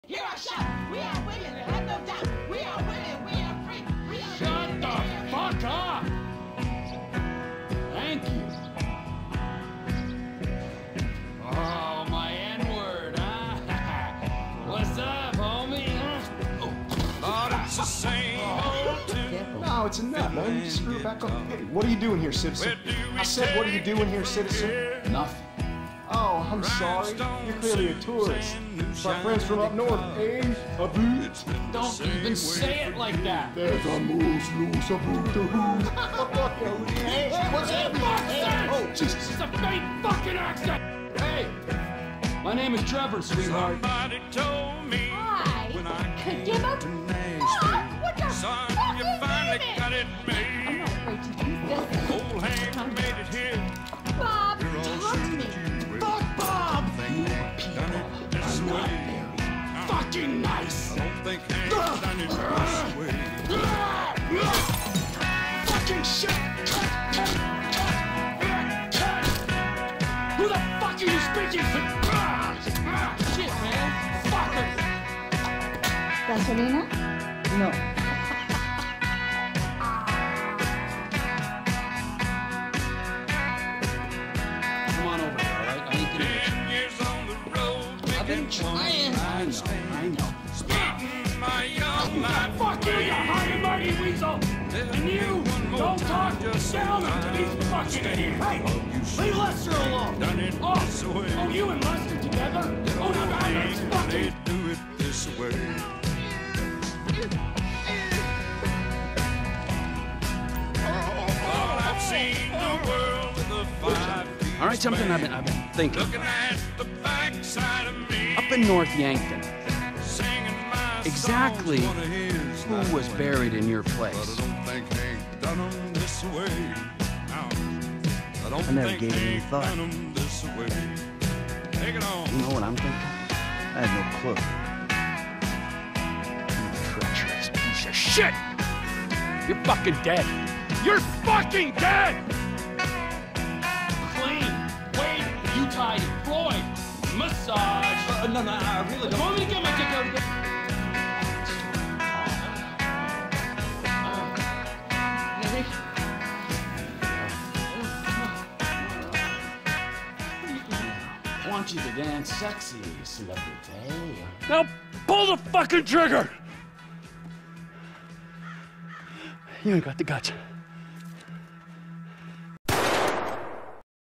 Here are shots. We are women, have no doubt. We are women, we are free. We are Shut the fuck up! Thank you. Oh, my N-word, huh? What's up, homie? Thought it's the same old tune. No, it's enough, man. You screw it back up. Hey, what are you doing here, citizen? I said, what are you doing here, citizen? Nothing. Oh, I'm sorry. You're clearly a tourist. My friends from up north, eh? Don't even say it like that. There's a moose loose about the hoop. Hey, what's happening? Oh, Jesus. It's a fake fucking accent! Hey! My name is Trevor, sweetheart. Somebody told me when I came Give up. to Fuck! Nashville. What the Son, fuck you is finally this? got it I'm made. not afraid to do this. Old Hank made it here. Bob, touch me. Fuck Bob! Done it this way. Fucking nice! I don't think Hank's done it this way. Fucking shit! Who the fuck are you speaking to? Shit, man! Fucker! ¿Gasolina? No. Come on over here, alright? I ain't gonna get 10 years on the road. I've been trying. I know. Speeding my young life. Fuck you, you high and mighty weasel! And you, don't talk down to these fucking idiots! Hey, leave Lester alone! Done it this way. Oh, you and Lester together? Oh, no, that's They fucking... do it this way. Oh, I've seen the world with a 5 All right, something I've been thinking. Looking at the backside of me. Up in North Yankton, Singing my exactly songs, one of his who was buried in your place? But I don't think Hank done 'em this way. No. I don't I never think gave it any Hank thought. done 'em this way. Take it on. You know what I'm thinking? I had no clue. You treacherous piece of shit! You're fucking dead! You're fucking dead! Clean, Wade, you tidy, Floyd, massage. No, I really don't. Want me to get my dick out of the... I want you to dance sexy, celebrity. Now pull the fucking trigger! You ain't got the guts.